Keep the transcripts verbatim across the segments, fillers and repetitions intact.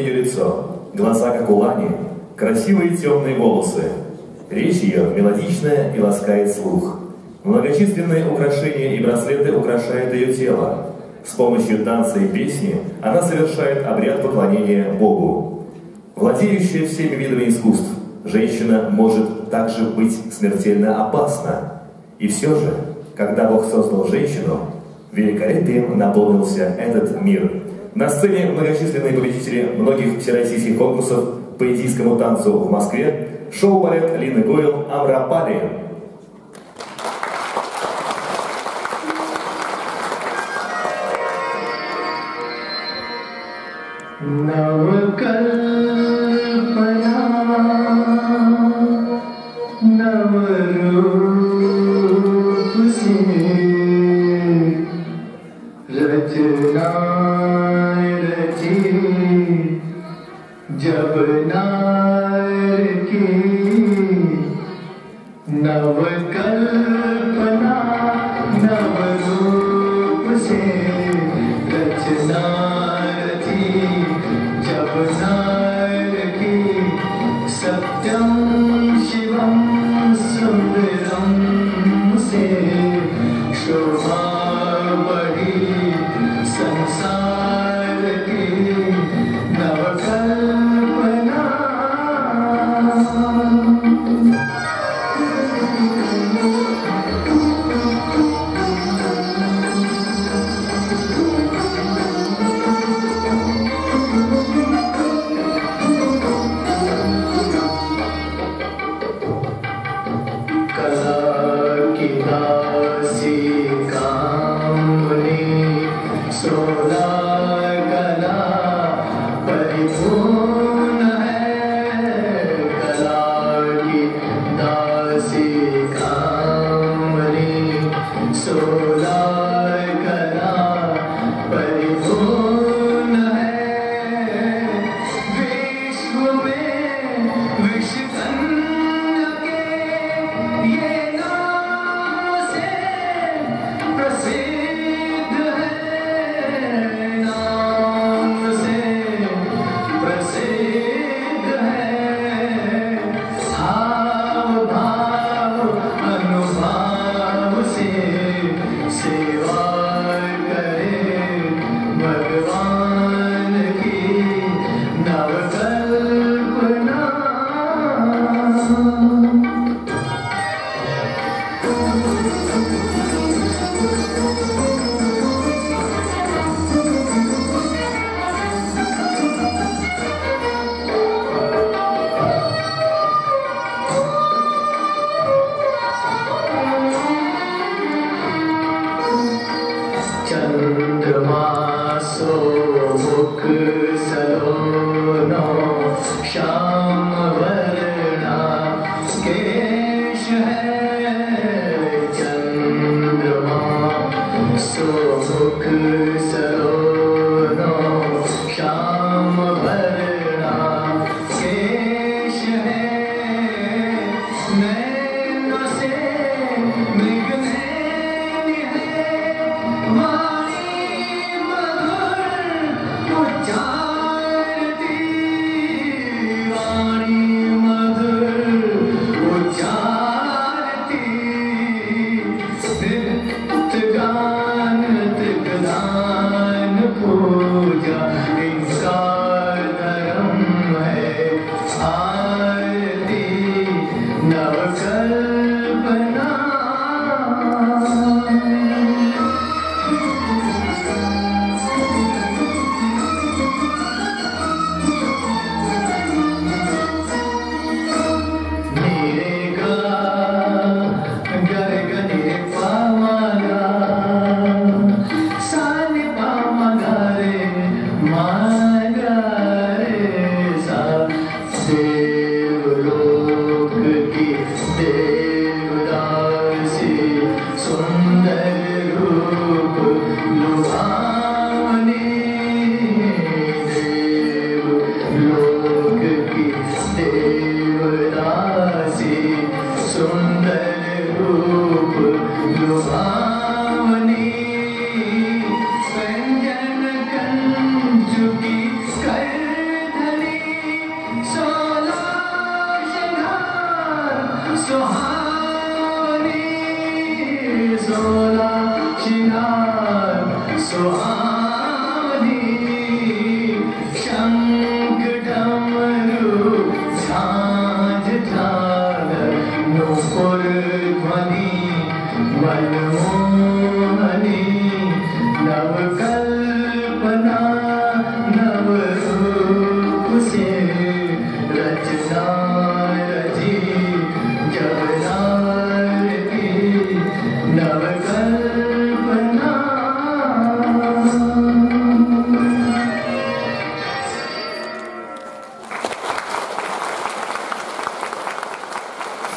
ее лицо, глаза как у лани, красивые темные волосы. Речь ее мелодичная и ласкает слух. Многочисленные украшения и браслеты украшают ее тело. С помощью танца и песни она совершает обряд поклонения Богу. Владеющая всеми видами искусств, женщина может также быть смертельно опасна. И все же, когда Бог создал женщину, великолепием наполнился этот мир. На сцене многочисленные победители многих всероссийских конкурсов по индийскому танцу в Москве, шоу-балет Leena Goel «AMRAPALI».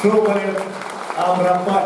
Шоу балет «Амрапали».